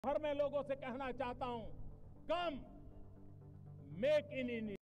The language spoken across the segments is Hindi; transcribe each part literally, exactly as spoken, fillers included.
भर में लोगों से कहना चाहता हूं, come make in India.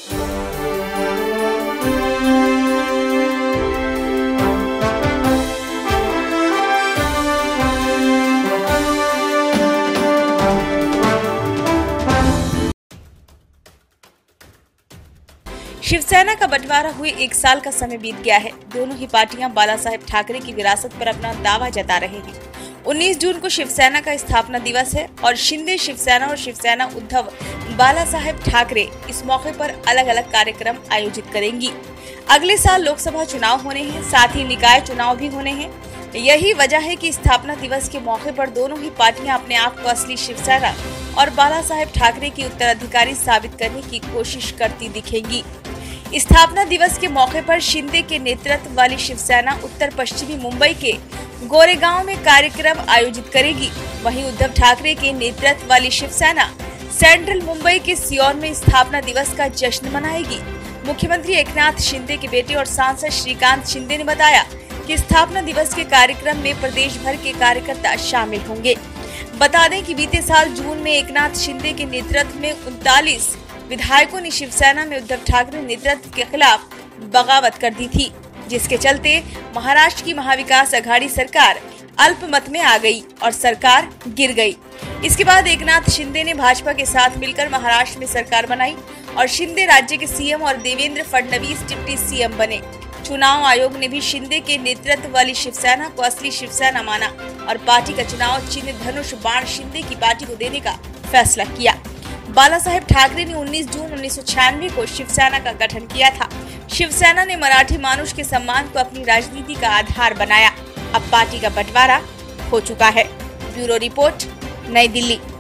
Shiv Sena का बंटवारा हुए एक साल का समय बीत गया है। दोनों ही पार्टियां बाला साहेब ठाकरे की विरासत पर अपना दावा जता रहे हैं। उन्नीस जून को शिवसेना का स्थापना दिवस है और शिंदे शिवसेना और शिवसेना उद्धव बाला साहेब ठाकरे इस मौके पर अलग अलग कार्यक्रम आयोजित करेंगी। अगले साल लोकसभा चुनाव होने हैं, साथ ही निकाय चुनाव भी होने हैं। यही वजह है कि स्थापना दिवस के मौके पर दोनों ही पार्टियां अपने आप को असली शिवसेना और बाला साहेब ठाकरे की उत्तराधिकारी साबित करने की कोशिश करती दिखेंगी। स्थापना दिवस के मौके पर शिंदे के नेतृत्व वाली शिवसेना उत्तर पश्चिमी मुंबई के गोरेगांव में कार्यक्रम आयोजित करेगी। वहीं उद्धव ठाकरे के नेतृत्व वाली शिवसेना सेंट्रल मुंबई के सियोन में स्थापना दिवस का जश्न मनाएगी। मुख्यमंत्री एकनाथ शिंदे के बेटे और सांसद श्रीकांत शिंदे ने बताया कि स्थापना दिवस के कार्यक्रम में प्रदेश भर के कार्यकर्ता शामिल होंगे। बता दें कि बीते साल जून में एकनाथ शिंदे के नेतृत्व में उनतालीस विधायकों ने शिवसेना में उद्धव ठाकरे नेतृत्व के खिलाफ बगावत कर दी थी, जिसके चलते महाराष्ट्र की महाविकास अघाड़ी सरकार अल्पमत में आ गई और सरकार गिर गई। इसके बाद एकनाथ शिंदे ने भाजपा के साथ मिलकर महाराष्ट्र में सरकार बनाई और शिंदे राज्य के सीएम और देवेंद्र फडणवीस डिप्टी सीएम बने। चुनाव आयोग ने भी शिंदे के नेतृत्व वाली शिवसेना को असली शिवसेना माना और पार्टी का चुनाव चिन्ह धनुष बाण शिंदे की पार्टी को देने का फैसला किया। बाला साहेब ठाकरे ने उन्नीस जून उन्नीस सौ छियानवे को शिवसेना का गठन किया था। शिवसेना ने मराठी मानुष के सम्मान को अपनी राजनीति का आधार बनाया। अब पार्टी का बंटवारा हो चुका है। ब्यूरो रिपोर्ट, नई दिल्ली।